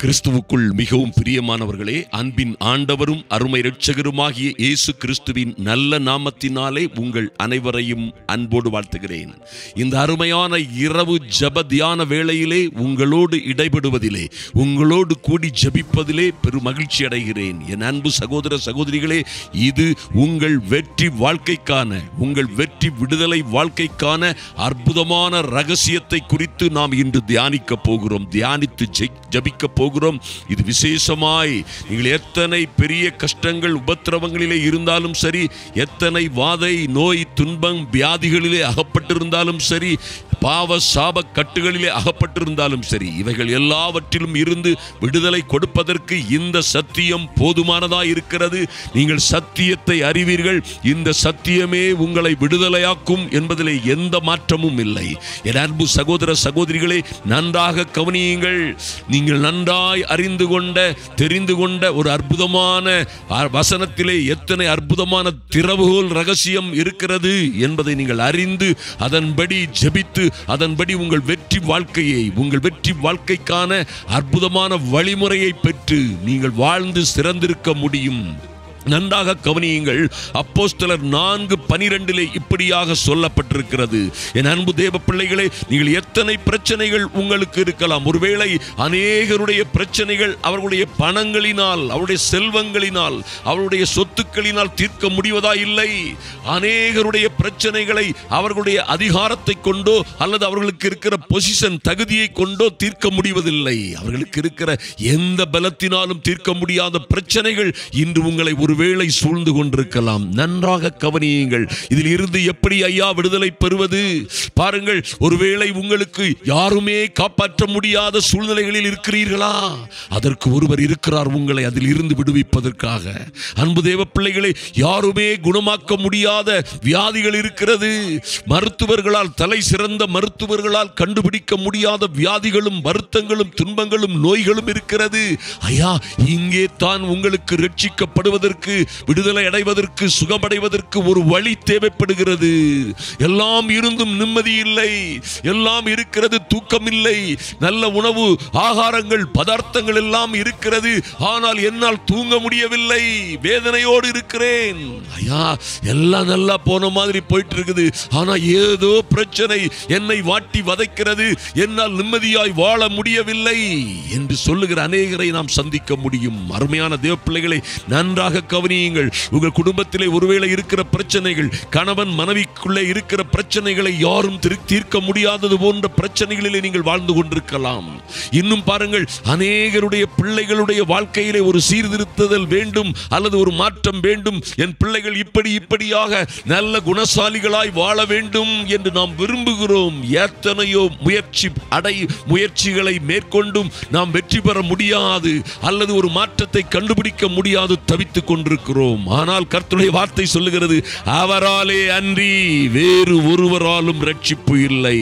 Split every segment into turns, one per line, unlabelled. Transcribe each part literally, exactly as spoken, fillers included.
கிறிஸ்துவுக்குள் மிகவும் பிரியமானவர்களே, அன்பின் ஆண்டவரும் அருமை இரட்சகருமாகிய இயேசு கிறிஸ்துவின் நல்ல நாமத்தினாலே உங்கள் அனைவரையும் அன்போடு வாழ்த்துகிறேன். இந்த அருமையான இரவு ஜெப தியான வேளையிலே உங்களோடு இடைபடுவதிலே, உங்களோடு கூடி ஜெபிப்பதிலே பெரும் மகிழ்ச்சி அடைகிறேன். என் அன்பு சகோதர சகோதரிகளே, இது உங்கள் வெற்றி வாழ்க்கைக்கான, உங்கள் வெற்றி விடுதலை வாழ்க்கைக்கான அற்புதமான ரகசியத்தை குறித்து நாம் இன்று தியானிக்க போகிறோம், தியானித்து ஜெபிக்க போகிறோம். இது விசேஷமாய் நீங்கள் எத்தனை பெரிய கஷ்டங்கள் உபத்திரவங்களிலே இருந்தாலும் சரி, எத்தனை வாதை நோய் துன்பம் வியாதிகளிலே அகப்பட்டிருந்தாலும் சரி, பாவ சாப கட்டுகளிலே அகப்பட்டிருந்தாலும் சரி, இவைகள் எல்லாவற்றிலும் இருந்து விடுதலை கொடுப்பதற்கு இந்த சத்தியம் போதுமானதாய் இருக்கிறது. நீங்கள் சத்தியத்தை அறிவீர்கள், இந்த சத்தியமே உங்களை விடுதலையாக்கும் என்பதிலே எந்த மாற்றமும் இல்லை. என் அன்பு சகோதர சகோதரிகளே, நன்றாக கவனியுங்கள். நீங்கள் நன்றாய் அறிந்து கொண்ட தெரிந்து கொண்ட ஒரு அற்புதமான வசனத்திலே எத்தனை அற்புதமான திறவுகோல் ரகசியம் இருக்கிறது என்பதை நீங்கள் அறிந்து அதன்படி ஜெபித்து அதன்படி உங்கள் வெற்றி வாழ்க்கையை, உங்கள் வெற்றி வாழ்க்கைக்கான அற்புதமான வழிமுறையை பெற்று நீங்கள் வாழ்ந்து சிறந்திருக்க முடியும். நன்றாக கவனியுங்கள். அப்போஸ்தலர் நான்கு பனிரெண்டிலே இப்படியாக சொல்லப்பட்டிருக்கிறது. என் அன்பு தேவ பிள்ளைகளே, நீங்கள் எத்தனை பிரச்சனைகள் உங்களுக்கு இருக்கலாம். ஒருவேளை அநேகருடைய பிரச்சனைகள் அவர்களுடைய பணங்களினால், அவருடைய செல்வங்களினால், அவருடைய சொத்துக்களினால் தீர்க்க முடிவதா இல்லை. அநேகருடைய பிரச்சனைகளை அவர்களுடைய அதிகாரத்தை கொண்டோ அல்லது அவர்களுக்கு இருக்கிற பொசிஷன் தகுதியை கொண்டோ தீர்க்க முடிவதில்லை. அவர்களுக்கு இருக்கிற எந்த பலத்தினாலும் தீர்க்க முடியாத பிரச்சனைகள் இன்று உங்களை ஒருவேளை சூழ்ந்து கொண்டிருக்கலாம். நன்றாக கவனியுங்கள். இதில் இருந்து எப்படி ஐயா விடுதலை பெறுவது? பாருங்கள், ஒருவேளை உங்களுக்கு யாருமே காப்பாற்ற முடியாத சூழ்நிலைகளில் இருக்கிறீர்களா? அதற்கு ஒருவர் இருக்கிறார் உங்களை அதில் இருந்து விடுவிப்பதற்காக. அன்பு தேவ பிள்ளைகளை, யாருமே குணமாக்க முடியாத வியாதிகள் இருக்கிறது. மருத்துவர்களால், தலை சிறந்த மருத்துவர்களால் கண்டுபிடிக்க முடியாத வியாதிகளும் வருத்தங்களும் துன்பங்களும் நோய்களும் இருக்கிறது. ஐயா, இங்கே தான் உங்களுக்கு ரட்சிக்கப்படுவதற்கு, விடுதலை அடைவதற்கு, சுகமடைவதற்கு ஒரு வழி தேவைப்படுகிறது. எல்லாம் இருந்தும் நிம்மதி இல்லை, எல்லாம் இருக்கிறது, தூக்கம் இல்லை, நல்ல உணவு ஆகாரங்கள் பதார்த்தங்கள் எல்லாம் இருக்கிறது, ஆனால் என்னால் தூங்க முடியவில்லை, வேதனையோடு இருக்கிறேன். ஐயா, எல்லாம் நல்லா போன மாதிரி போயிட்டு இருக்குது, ஆனா ஏதோ பிரச்சனை என்னை வாட்டி வதைக்கிறது, என்னால் நிம்மதியாய் வாழ முடியவில்லை என்று சொல்லுகிற அநேகரை நாம் சந்திக்க முடியும். அருமையான தேவ பிள்ளைகளை, நன்றாக கவனியுங்கள். உங்கள் குடும்பத்திலே ஒருவேளை இருக்கிற பிரச்சனைகள், கணவன் மனைவிக்குள்ளே இருக்கிற பிரச்சனைகளை யாரும் தீர்க்க முடியாதது போன்ற பிரச்சனைகளிலே நீங்கள் வாழ்ந்து கொண்டிருக்கலாம். இன்னும் பாருங்கள், அநேகருடைய பிள்ளைகளுடைய வாழ்க்கையிலே ஒரு சீர்திருத்துதல் வேண்டும் அல்லது ஒரு மாற்றம் வேண்டும். என் பிள்ளைகள் இப்படி இப்படியாக நல்ல குணசாலிகளாய் வாழ வேண்டும் என்று நாம் விரும்புகிறோம். எத்தனையோ முயற்சி அடை முயற்சிகளை மேற்கொண்டும் நாம் வெற்றி பெற முடியாது அல்லது ஒரு மாற்றத்தை கண்டுபிடிக்க முடியாது தவித்துக் கொண்டிருக்கிறோம். ஆனால் கர்த்தருடைய வார்த்தை சொல்லுகிறது, அவராலே அன்றி வேறு ஒருவராலும் ரட்சிப்பு இல்லை.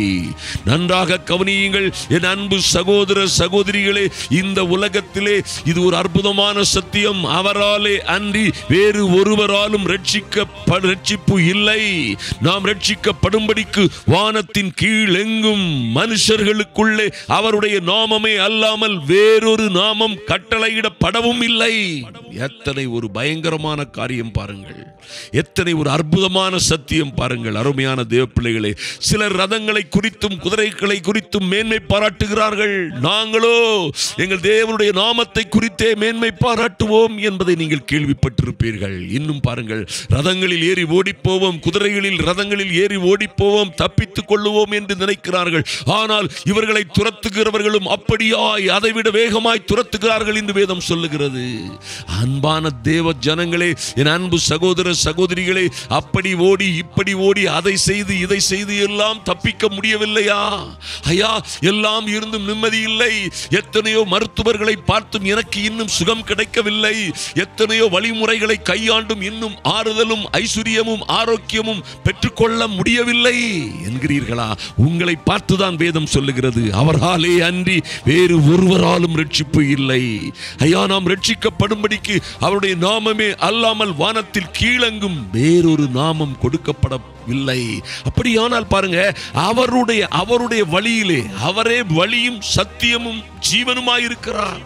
நன்றாக கவனியுங்கள் என் அன்பு சகோதர சகோதரிகளே, இந்த உலகத்திலே இது ஒரு அற்புதமான சத்தியம். அவராலே அன்றி வேறு ஒருவராலும் ரட்சிக்க ரட்சிப்பு இல்லை. நாம் ரட்சிக்கப்படும்படிக்கு வானத்தின் கீழ் எங்கும் மனுஷர்களுக்குள்ளே அவருடைய நாமமே அல்லாமல் வேறொரு நாமம் கட்டளையிடப்படவும் இல்லை. எத்தனை ஒரு பயங்கரமான காரியம் பாருங்கள், எத்தனை ஒரு அற்புதமான சத்தியம் பாருங்கள். அருமையான தேவ பிள்ளைகளே, சிலர் ரதங்களை குறித்தும் குதிரைகளை குறித்தும் மேன்மை பாராட்டுகிறார்கள். நாங்களோ எங்கள் தேவனுடைய நாமத்தை குறித்தே மேன்மை பாராட்டுவோம் என்பதை நீங்கள் கேள்விப்பட்டிருப்பீர்கள். இன்னும் பாருங்கள், ரதங்களில் ஏறி ஓடிப்போவோம், குதிரைகளில் ரதங்களில் ஏறி ஓடிப்போவோம், தப்பித்துக் கொள்ளுவோம் என்று நினைக்கிறார்கள். ஆனால் இவர்களை துரத்துகிறவர்களும் அப்படியாய் அதைவிட வேகமாய் துரத்துகிறார்கள் என்று வேதம் சொல்லுகிறது. அன்பான தேவ ஜனங்களே, என் அன்பு சகோதர சகோதரிகளே, அப்படி ஓடி இப்படி ஓடி அதை செய்து இதை செய்து எல்லாம் தப்பிக்க முடியவில்லையா? ஐயா, எல்லாம் இருந்தும் நிம்மதி இல்லை. எத்தனையோ மருத்துவர்களை பார்த்தும் எனக்கு இன்னும் சுகம் கிடைக்கவில்லை. எத்தனையோ வழிமுறைகளை கையாண்டும் இன்னும் ஆறுதலும் ஐஸ்வர்யமும் ஆரோக்கியமும் பெற்றுக்கொள்ள முடியவில்லை என்கிறீர்களா? உங்களை பார்த்துதான் வேதம் சொல்லுகிறது, அவராலே அன்றி வேறு ஒருவராலும் ரட்சிப்பு இல்லை. ஐயா, நாம் ரட்சிக்கப்படும்படிக்கு அவருடைய நாமமே அல்லாமல் வானத்தில் கீழங்கும் வேறொரு நாமம் கொடுக்கப்படவில்லை. அப்படியானால் பாருங்க, அவருடைய அவருடைய வழியிலே அவரே வழியும் சத்தியமும் ஜீவனுமாயிருக்கிறார்.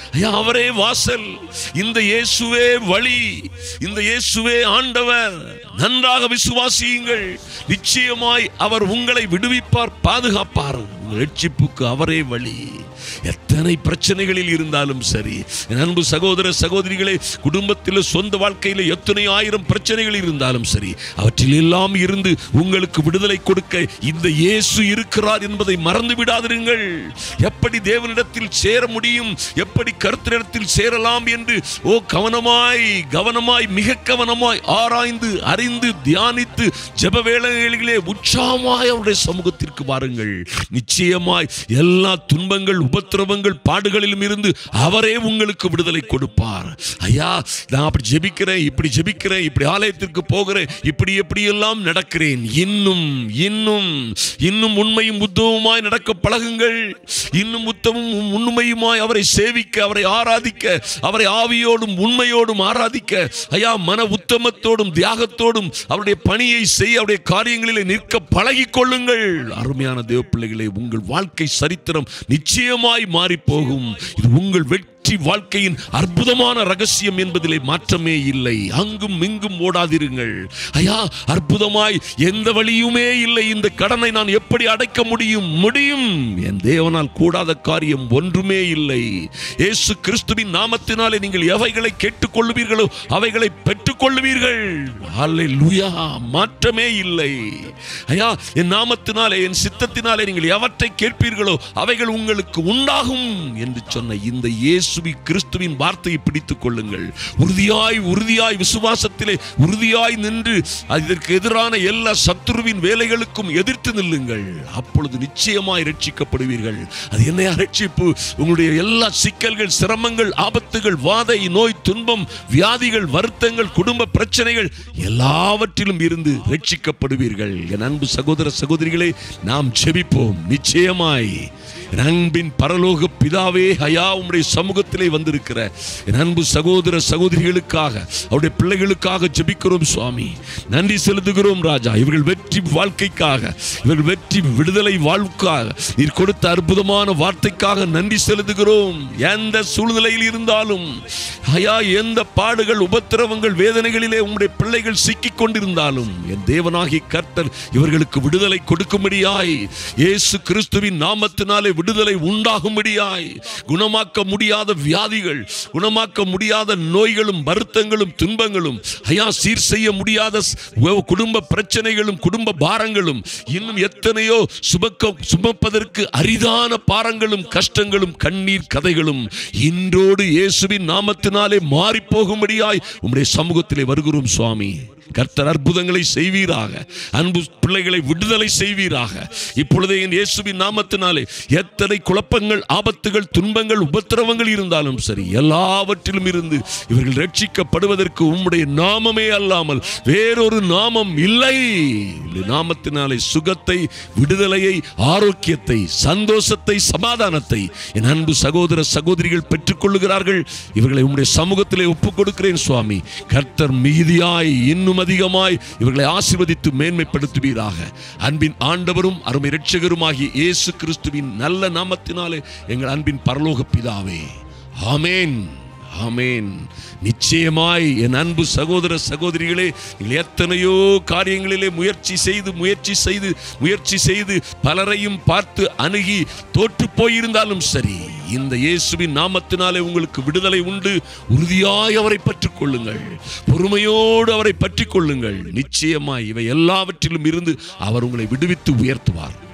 ஐயா அவரே வாசல், இந்த இயேசுவே வழி, இந்த இயேசுவே ஆண்டவர். நன்றாக விசுவாசியுங்கள், நிச்சயமாய் அவர் உங்களை விடுவிப்பார், பாதுகாப்பார். ரட்சிப்புக்கு அவரே வழி. எத்தனை பிரச்சனைகளில் இருந்தாலும் சரி, என் அன்பு சகோதர சகோதரிகளே, குடும்பத்தில் சொந்த வாழ்க்கையில் எத்தனை ஆயிரம் பிரச்சனைகள் இருந்தாலும் சரி, அவற்றில் எல்லாம் இருந்து உங்களுக்கு விடுதலை கொடுக்க இந்த இயேசு இருக்கிறார் என்பதை மறந்து விடாதிருங்கள். எப்படி தேவனிடத்தில் சேர முடியும், எப்படி கர்த்தரிடத்தில் சேரலாம் என்று ஓ கவனமாய் கவனமாய் மிக கவனமாய் ஆராய்ந்து அறிந்து தியானித்து ஜெப வேளைகளிலே உற்சாகமாய் அவருடைய சமூகத்திற்கு வாருங்கள். நிச்சயமாய் எல்லா துன்பங்கள் உபத்திரவங்கள் பாடுகளிலும் இருந்து அவரே உங்களுக்கு விடுதலை கொடுப்பார். ஐயா நான் அப்படி ஜெபிக்கிறேன், இப்படி ஜெபிக்கிறேன், இப்படி ஆலயத்திற்கு போகிறேன், இப்படி எப்படி எல்லாம் நடக்கிறேன், இன்னும் இன்னும் இன்னும் உண்மையும் உத்தமமாய் நடக்க பழகுங்கள். இன்னும் உத்தமும் உண்மையுமாய் அவரை சேவிக்க, அவரை ஆராதிக்க, அவரை ஆவியோடும் உண்மையோடும் ஆராதிக்க, ஐயா மன உத்தமத்தோடும் தியாகத்தோடும் அவருடைய பணியை செய்ய, அவருடைய காரியங்களிலே நிற்க பழகிக் கொள்ளுங்கள். அருமையான தேவ பிள்ளைகளே, உங்கள் வாழ்க்கை சரித்திரம் நிச்சயமாய் மாறி போகும். இது உங்கள் வெற்றி வாழ்க்கையின் அற்புதமான ரகசியம் என்பதிலே மாற்றமே இல்லை. அங்கும் இங்கும் ஓடாதிருங்கள். ஐயா அற்புதமாய் எந்த வழியுமே இல்லை, இந்த கடனை நான் எப்படி அடைக்க முடியும்? முடியும். என் தேவனால் கூடாத காரியம் ஒன்றுமே இல்லை. இயேசு கிறிஸ்துவின் நாமத்தினாலே நீங்கள் எவைகளை கேட்டுக்கொள்ளுவீர்களோ அவைகளை பெற்றுக் கொள்ளுவீர்கள். அல்லேலூயா. மாற்றமே இல்லை. ஐயா என் நாமத்தினாலே, என் சித்தத்தினாலே நீங்கள் எவற்றை கேட்பீர்களோ அவைகள் உங்களுக்கு உண்டாகும் என்று சொன்ன இந்த இயேசு கிறிஸ்துவின் வார்த்தையை பிடித்துக் கொள்ளுங்கள். உறுதியாய் உறுதியாய் விசுவாசத்திலே உறுதியாய் நின்று இதற்கு எதிரான எல்லா சத்துருவின் வேலைகளுக்கும் எதிர்த்து நில்லுங்கள். அப்பொழுது நிச்சயமாய் ரட்சிக்கப்படுவீர்கள். அது என்ன ரட்சிப்பு? உங்களுடைய எல்லா சிக்கல்கள், சிரமங்கள், ஆபத்துகள், வாதை, நோய், துன்பம், வியாதிகள், வருத்தங்கள், குடும்ப பிரச்சனைகள் எல்லாவற்றிலும் இருந்து ரட்சிக்கப்படுவீர்கள். என் அன்பு சகோதர சகோதரிகளே, நாம் ஜெபிப்போம். நிச்சயமாய் அன்பின் பரலோக பிதாவே, ஐயா உம்முடைய சமூகத்திலே வந்திருக்கிற என் அன்பு சகோதர சகோதரிகளுக்காக, அவருடைய பிள்ளைகளுக்காக ஜெபிக்கிறோம் சுவாமி. நன்றி செலுத்துகிறோம் ராஜா. இவர்கள் வெற்றி வாழ்க்கைக்காக, இவர்கள் வெற்றி விடுதலை வாழ்வுக்காக நீர் கொடுத்த அற்புதமான வார்த்தைக்காக நன்றி செலுத்துகிறோம். எந்த சூழ்நிலையில் இருந்தாலும் ஐயா, எந்த பாடுகள், உபத்திரவங்கள், வேதனைகளிலே உம்முடைய பிள்ளைகள் சிக்கிக் கொண்டிருந்தாலும் என் தேவனாகிய கர்த்தர் இவர்களுக்கு விடுதலை கொடுக்கும்படியாய், இயேசு கிறிஸ்துவின் நாமத்தினாலே விடுதலை உண்டாகும்படியாய், குணமாக்க முடியாத வியாதிகள், குணமாக்க முடியாத நோய்களும் வருத்தங்களும் துன்பங்களும், ஐயா சீர் செய்ய முடியாத குடும்ப பிரச்சனைகளும் குடும்ப பாரங்களும், இன்னும் எத்தனையோ சுமக்க சுமப்பதற்கு அரிதான பாரங்களும் கஷ்டங்களும் கண்ணீர் கதைகளும் இன்றோடு இயேசுவின் நாமத்தினாலே மாறி போகும்படியாய் உம்முடைய சமூகத்திலே வருகிறோம் சுவாமி. கர்த்தர் அற்புதங்களை செய்வீராக. அன்பு பிள்ளைகளை விடுதலை செய்வீராக. இப்பொழுதே என் இயேசுவின் நாமத்தினாலே எத்தனை குழப்பங்கள், ஆபத்துகள், துன்பங்கள், உபத்திரவங்கள் இருந்தாலும் சரி, எல்லாவற்றிலும் இருந்து இவர்கள் ரட்சிக்கப்படுவதற்கு உம்முடைய நாமமே அல்லாமல் வேறொரு நாமம் இல்லை. நாமத்தினாலே சுகத்தை, விடுதலையை, ஆரோக்கியத்தை, சந்தோஷத்தை, சமாதானத்தை என் அன்பு சகோதர சகோதரிகள் பெற்றுக் கொள்ளுகிறார்கள். இவர்களை உம்முடைய சமூகத்திலே ஒப்புக் கொடுக்கிறேன் சுவாமி. கர்த்தர் மிகுதியாய் இன்னும் அதிகமாய் இவர்களை ஆசீர்வதித்து மேன்மைப்படுத்துவீராக. அன்பின் ஆண்டவரும் அருமை இரட்சகருமாகிய இயேசு கிறிஸ்துவின் நல்ல நாமத்தினாலே எங்கள் அன்பின் பரலோக பிதாவே, ஆமென், ஆமென். நிச்சயமாய் என் அன்பு சகோதர சகோதரிகளே, நீங்கள் எத்தனையோ காரியங்களிலே முயற்சி செய்து முயற்சி செய்து முயற்சி செய்து பலரையும் பார்த்து அணுகி தோற்று போயிருந்தாலும் சரி, இந்த இயேசுவின் நாமத்தினாலே உங்களுக்கு விடுதலை உண்டு. உறுதியாய் அவரை பற்றிக் கொள்ளுங்கள், பொறுமையோடு அவரை பற்றிக் கொள்ளுங்கள். நிச்சயமாய் இவை எல்லாவற்றிலும் இருந்து அவர் உங்களை விடுவித்து உயர்த்துவார்.